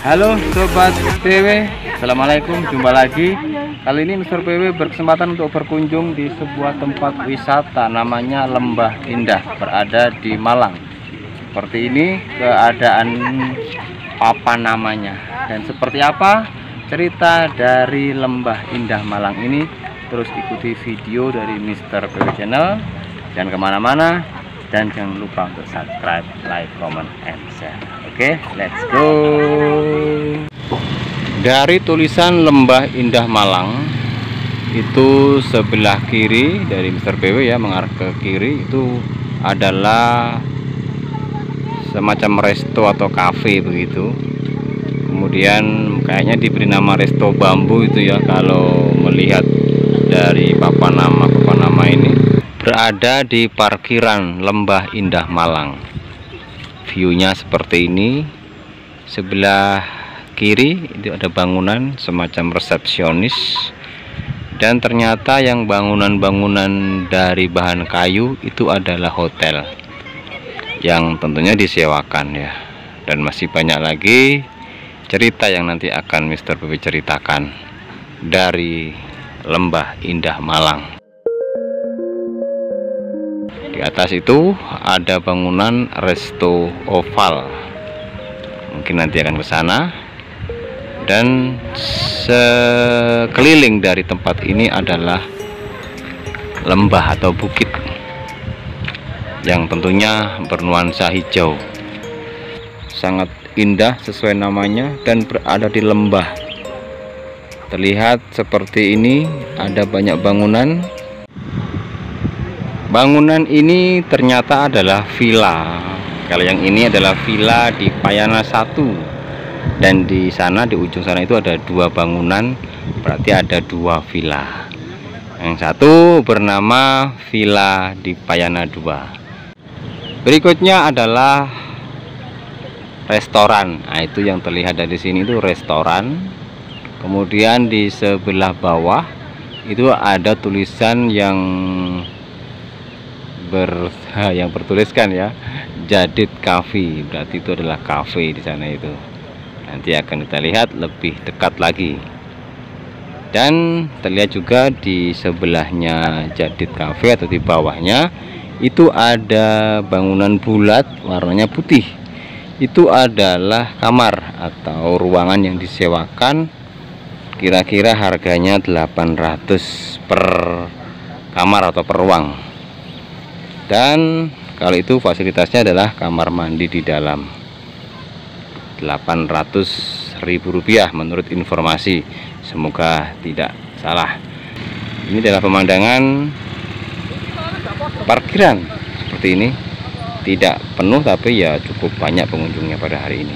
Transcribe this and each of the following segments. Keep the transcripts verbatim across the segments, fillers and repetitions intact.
Halo Sobat P W, Assalamualaikum, jumpa lagi. Kali ini Mister P W berkesempatan untuk berkunjung di sebuah tempat wisata namanya Lembah Indah, berada di Malang. Seperti ini keadaan papan namanya. Dan seperti apa cerita dari Lembah Indah Malang ini, terus ikuti video dari Mister P W Channel. Jangan kemana-mana, dan jangan lupa untuk subscribe, like, comment, and share. Oke, okay, let's go. Dari tulisan Lembah Indah Malang itu sebelah kiri dari Mister P W ya, mengarah ke kiri itu adalah semacam resto atau cafe begitu. Kemudian kayaknya diberi nama Resto Bambu itu ya, kalau melihat dari papan nama papan nama ini. Berada di parkiran Lembah Indah Malang. View-nya seperti ini. Sebelah kiri itu ada bangunan semacam resepsionis, dan ternyata yang bangunan-bangunan dari bahan kayu itu adalah hotel yang tentunya disewakan ya. Dan masih banyak lagi cerita yang nanti akan Mister P W ceritakan dari Lembah Indah Malang. Di atas itu ada bangunan Resto Oval, mungkin nanti akan ke sana. Dan sekeliling dari tempat ini adalah lembah atau bukit yang tentunya bernuansa hijau, sangat indah sesuai namanya, dan berada di lembah. Terlihat seperti ini, ada banyak bangunan. Bangunan ini ternyata adalah villa. Kalau yang ini adalah villa di Payana satu, dan di sana di ujung sana itu ada dua bangunan, berarti ada dua villa. Yang satu bernama Villa di Payana dua. Berikutnya adalah restoran. Nah, itu yang terlihat dari sini itu restoran. Kemudian di sebelah bawah itu ada tulisan yang ber yang bertuliskan ya, Jadid Cafe, berarti itu adalah cafe di sana itu. Nanti akan kita lihat lebih dekat lagi. Dan terlihat juga di sebelahnya Jadid Cafe atau di bawahnya itu ada bangunan bulat warnanya putih. Itu adalah kamar atau ruangan yang disewakan. Kira-kira harganya delapan ratus per kamar atau per ruang. Dan kalau itu fasilitasnya adalah kamar mandi di dalam. Delapan ratus ribu rupiah menurut informasi, semoga tidak salah. Ini adalah pemandangan parkiran seperti ini. Tidak penuh, tapi ya cukup banyak pengunjungnya pada hari ini.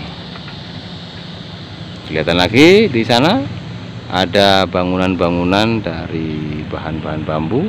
Kelihatan lagi di sana ada bangunan-bangunan dari bahan-bahan bambu.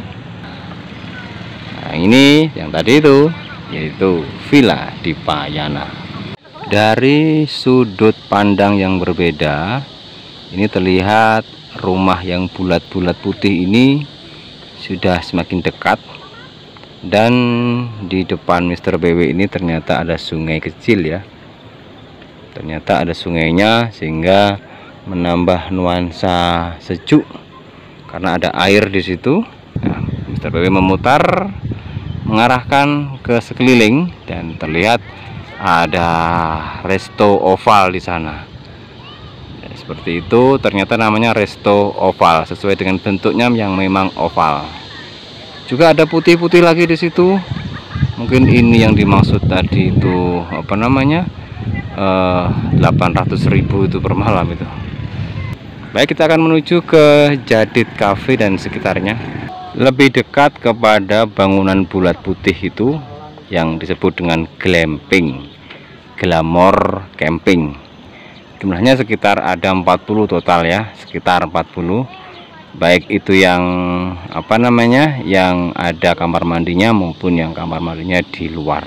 Nah, ini yang tadi itu yaitu Villa di Payana. Dari sudut pandang yang berbeda, ini terlihat rumah yang bulat-bulat putih ini sudah semakin dekat. Dan di depan Mister P W ini ternyata ada sungai kecil ya. Ternyata ada sungainya, sehingga menambah nuansa sejuk karena ada air di situ. Nah, Mister P W memutar, mengarahkan ke sekeliling, dan terlihat ada Resto Oval di sana. Ya, seperti itu, ternyata namanya Resto Oval sesuai dengan bentuknya yang memang oval. Juga ada putih-putih lagi di situ. Mungkin ini yang dimaksud tadi itu apa namanya? Eh, delapan ratus ribu itu per malam itu. Baik, kita akan menuju ke Jadid Cafe dan sekitarnya. Lebih dekat kepada bangunan bulat putih itu yang disebut dengan glamping, glamour camping. Jumlahnya sekitar ada empat puluh total ya, sekitar empat puluh. Baik itu yang apa namanya, yang ada kamar mandinya maupun yang kamar mandinya di luar.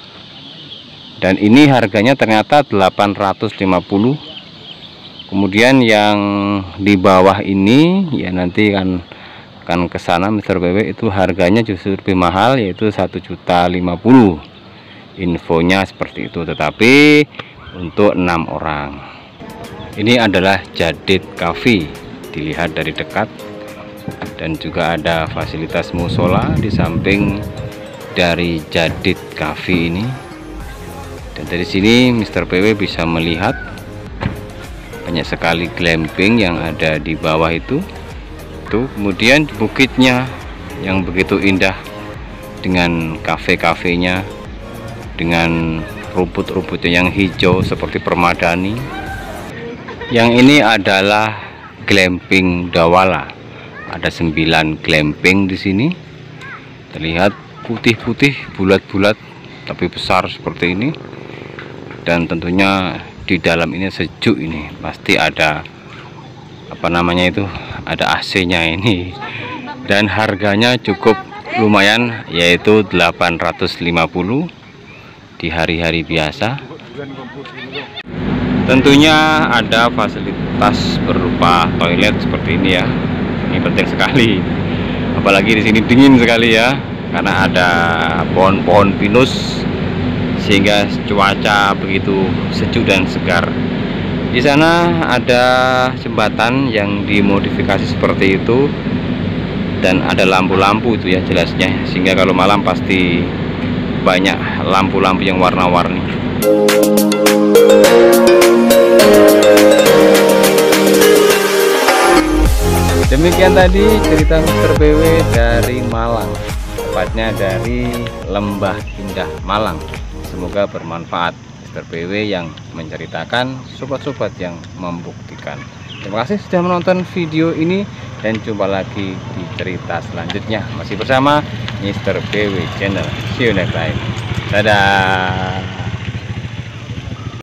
Dan ini harganya ternyata delapan ratus lima puluh. Kemudian yang di bawah ini ya nanti kan kan ke sana Mister P W itu harganya justru lebih mahal, yaitu satu juta lima puluh. Infonya seperti itu, tetapi untuk enam orang. Ini adalah Jadid Cafe, dilihat dari dekat, dan juga ada fasilitas musola di samping dari Jadid Cafe ini. Dan dari sini Mister P W bisa melihat banyak sekali glamping yang ada di bawah itu. Tuh, kemudian bukitnya yang begitu indah dengan kafe-kafenya, dengan rumput-rumputnya yang hijau seperti permadani. Yang ini adalah glamping Dawala. Ada sembilan glamping di sini. Terlihat putih-putih, bulat-bulat, tapi besar seperti ini. Dan tentunya di dalam ini sejuk ini. Pasti ada apa namanya itu? Ada A C-nya ini. Dan harganya cukup lumayan, yaitu delapan ratus lima puluh di hari-hari biasa. Tentunya ada fasilitas berupa toilet seperti ini ya. Ini penting sekali. Apalagi di sini dingin sekali ya, karena ada pohon-pohon pinus sehingga cuaca begitu sejuk dan segar. Di sana ada jembatan yang dimodifikasi seperti itu dan ada lampu-lampu itu ya jelasnya, sehingga kalau malam pasti banyak lampu-lampu yang warna-warni. Demikian tadi cerita Mister P W dari Malang, tepatnya dari Lembah Indah Malang. Semoga bermanfaat. Mister P W yang menceritakan, sobat-sobat yang membuktikan. Terima kasih sudah menonton video ini, dan jumpa lagi di cerita selanjutnya masih bersama Mister P W Channel. See you next time. Dadah.